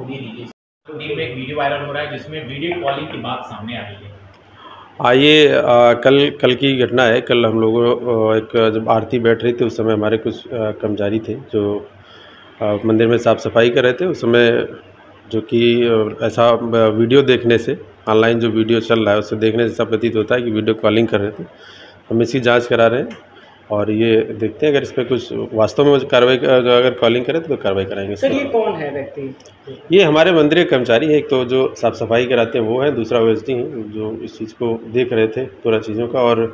ये लीजिए। तो टीम में एक वीडियो वायरल हो रहा है जिसमें वीडियो कॉलिंग की बात सामने आ रही है। ये कल की घटना है। कल हम लोगों एक जब आरती बैठ रही थी उस समय हमारे कुछ कर्मचारी थे जो मंदिर में साफ़ सफाई कर रहे थे। उस समय जो कि ऐसा वीडियो देखने से, ऑनलाइन जो वीडियो चल रहा है उससे देखने से ऐसा प्रतीत होता है कि वीडियो कॉलिंग कर रहे थे। हम इसकी जांच करा रहे हैं और ये देखते हैं अगर इस पर कुछ वास्तव में कार्रवाई अगर कॉलिंग करें तो कार्रवाई कराएंगे। सर ये कौन है व्यक्ति? ये हमारे मंदिर के कर्मचारी हैं। एक तो जो साफ़ सफाई कराते हैं वो है, दूसरा ओएसडी हैं जो इस चीज़ को देख रहे थे पूरा चीज़ों का। और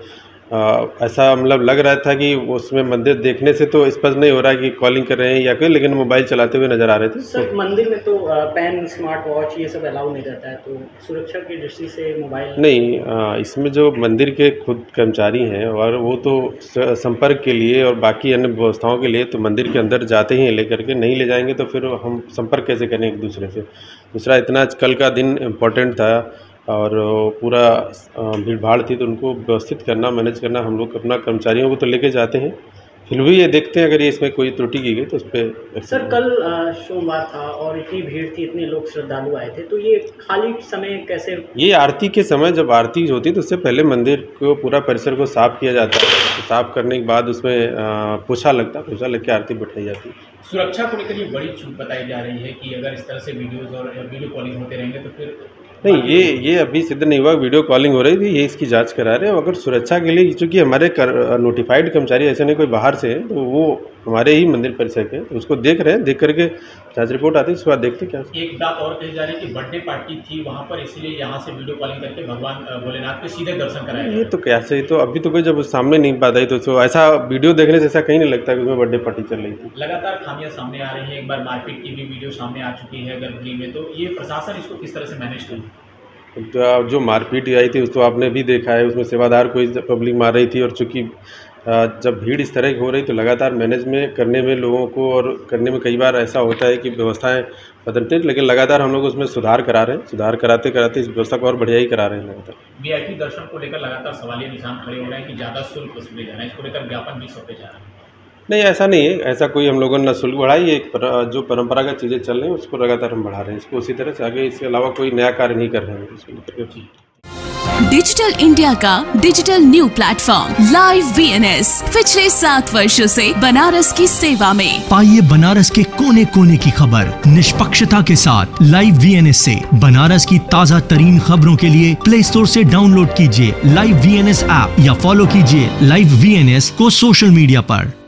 ऐसा मतलब लग रहा था कि उसमें मंदिर देखने से तो स्पष्ट नहीं हो रहा है कि कॉलिंग कर रहे हैं या कोई, लेकिन मोबाइल चलाते हुए नज़र आ रहे थे। सर मंदिर में तो पेन, स्मार्ट वॉच ये सब अलाउ नहीं रहता है, तो सुरक्षा की दृष्टि से मोबाइल नहीं, इसमें जो मंदिर के खुद कर्मचारी हैं और वो तो संपर्क के लिए और बाकी अन्य व्यवस्थाओं के लिए तो मंदिर के अंदर जाते ही लेकर के, नहीं ले जाएंगे तो फिर हम संपर्क कैसे करें एक दूसरे से। दूसरा इतना कल का दिन इम्पोर्टेंट था और पूरा भीड़ भाड़ थी तो उनको व्यवस्थित करना, मैनेज करना, हम लोग अपना कर्मचारियों को तो लेके जाते हैं, फिर भी ये देखते हैं अगर ये इसमें कोई त्रुटि की गई तो उस पर। सर कल सोमवार था और इतनी भीड़ थी, इतने लोग श्रद्धालु आए थे, तो ये खाली समय कैसे? ये आरती के समय जब आरती होती है तो उससे पहले मंदिर को पूरा परिसर को साफ़ किया जाता है। तो साफ़ करने के बाद उसमें पोछा लगता है, पोछा लग के आरती बैठाई जाती है। सुरक्षा को लेकर ये बड़ी चूक बताई जा रही है कि अगर इस तरह से वीडियोज़ और वीडियो कॉलिंग होते रहेंगे तो फिर नहीं, ये अभी सिद्ध नहीं हुआ। वीडियो कॉलिंग हो रही थी, ये इसकी जांच करा रहे हैं। अगर सुरक्षा के लिए, चूँकि हमारे नोटिफाइड कर्मचारी ऐसे नहीं कोई बाहर से हैं, तो वो हमारे ही मंदिर परिसर के, तो उसको देख रहे हैं, देख करके जांच रिपोर्ट आती है उसके बाद देखते क्या। एक बात और कही जा रही है कि बर्थडे पार्टी थी वहाँ पर, इसलिए यहाँ से वीडियो कॉलिंग करके भगवान भोलेनाथ के सीधे दर्शन कराए। ये तो कैसे, तो अभी तो कोई जब सामने नहीं पाता ही तो ऐसा वीडियो देखने से ऐसा कहीं नहीं लगता कि उसमें बर्थडे पार्टी चल रही थी। लगातार खामियां सामने आ रही हैं, एक बार मारपीट की भी वीडियो सामने आ चुकी है गर्भगृह में, तो ये प्रशासन इसको किस तरह से मैनेज करे? जो मारपीट आई थी उसको आपने भी देखा है, उसमें सेवादार कोई पब्लिक मार रही थी। और चूँकि जब भीड़ इस तरह की हो रही तो लगातार मैनेज में करने में लोगों को और करने में कई बार ऐसा होता है कि व्यवस्थाएं बदलते हैं, लेकिन लगातार हम लोग उसमें सुधार करा रहे हैं। सुधार कराते कराते इस व्यवस्था को और बढ़िया ही करा रहे हैं लगातार। वीआईपी दर्शन को लेकर लगातार सवालिया निशान खड़े हो रहे हैं कि ज़्यादा शुल्क वसूले जा रहे हैं, इसको लेकर ज्ञापन भी सौंपे जा रहे हैं। नहीं, ऐसा नहीं है, ऐसा कोई हम लोगों ने शुल्क बढ़ाई है। जो परंपरागत चीज़ें चल रही हैं उसको लगातार हम बढ़ा रहे हैं, इसको उसी तरह से आगे, इसके अलावा कोई नया कार्य नहीं कर रहे हैं। डिजिटल इंडिया का digital new platform live VNS पिछले 7 वर्षों से बनारस की सेवा में। पाइए बनारस के कोने कोने की खबर निष्पक्षता के साथ। लाइव वीएनएस से बनारस की ताज़ा तरीन खबरों के लिए प्ले स्टोर से डाउनलोड कीजिए लाइव वीएनएस ऐप या फॉलो कीजिए लाइव वीएनएस को सोशल मीडिया पर।